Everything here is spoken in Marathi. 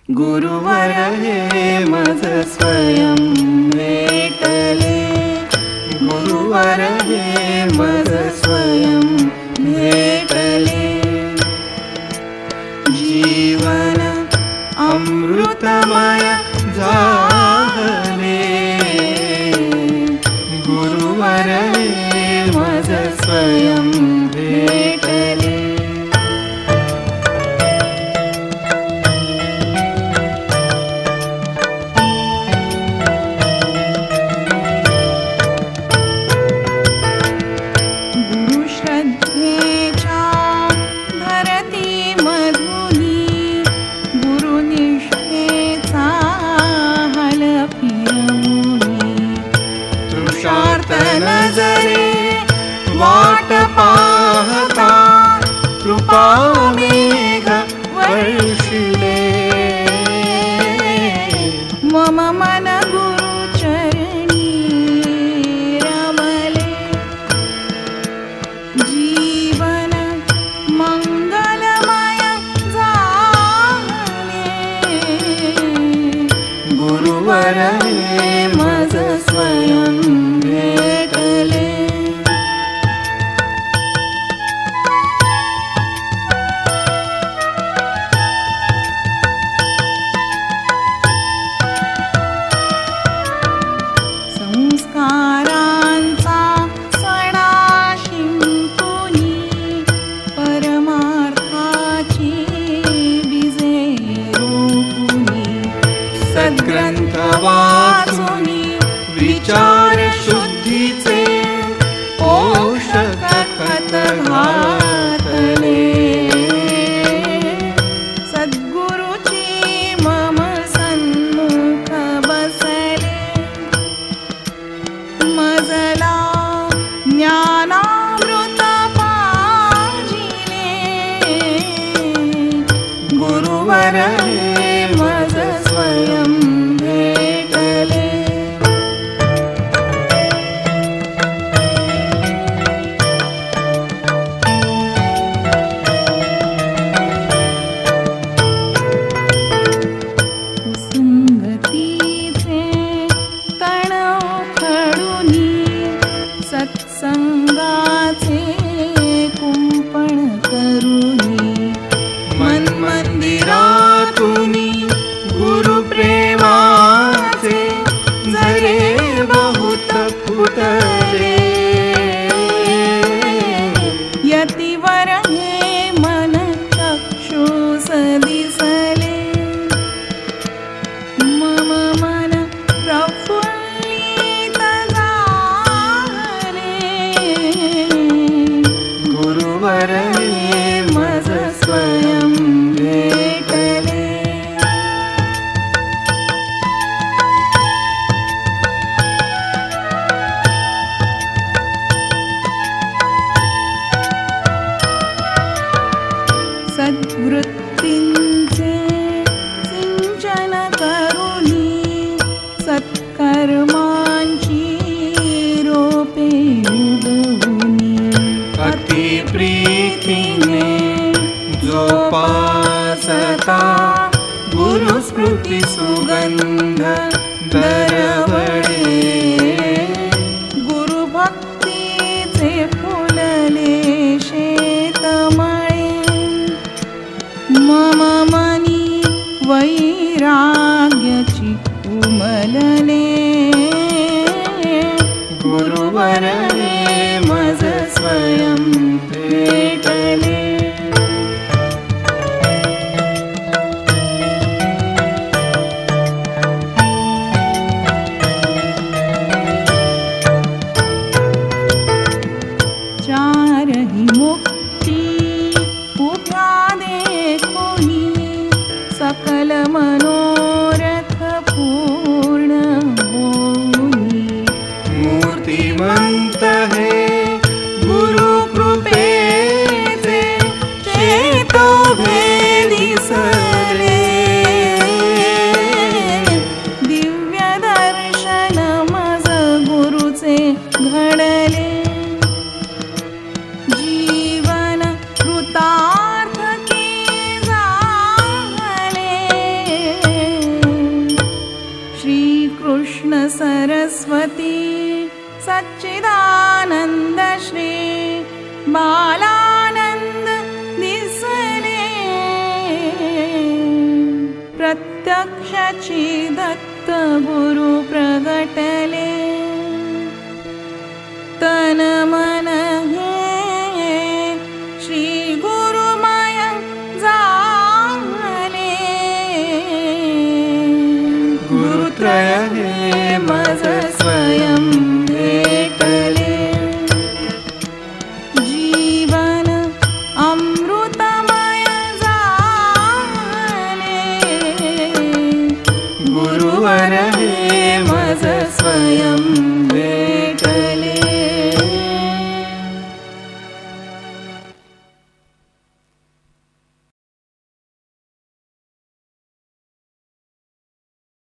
गुरुवर हे मज स्वयं भेटले, गुरुवर हे मज स्वयं भेटले। जीवन अमृतमय झाले, गुरुवर हे मज स्वयं भेटले। वाट पाहता कृपा मेघ वर्षिले, मम मन गुरुचरणी रमले। जीवन मंगलमय झाले, गुरुवर हे मज स्वयं भेटले। संस्कारांचा सडा शिंपुनी, परमार्थाची बीजे रोपुनी। सद्ग्रंथ वाचुनी विचार शुद्धीचे, पोषक खत घातले। सद्गुरुची मम सन्मुख बसले, मजला ज्ञानामृत पाजिले। गुरुवर हे मज स्वयं भेटले। संगतीचे तण खडुनी, सत्संगाचे कुंपण करुनी। मन मंदिरातुनी गुरुप्रेमाचे झरे बहुत फुटले। यतिवर हे मन चक्षुष दिसले, मम मन प्रफुल्लित झाले। गुरुवर हे मज स्वयं भेटले। सद्वृत्तींचे सिंचन करुनी, सत्कर्मांची रोपे उगवुनी। अति प्रीतीने जोपासता, गुरुस्मृती सुगंध दरवळे। गुरुभक्तीचे फुलले शेतमळे, मम मनी वैराग्याची उमलले। गुरुवर हे मज स्वयं भेटले।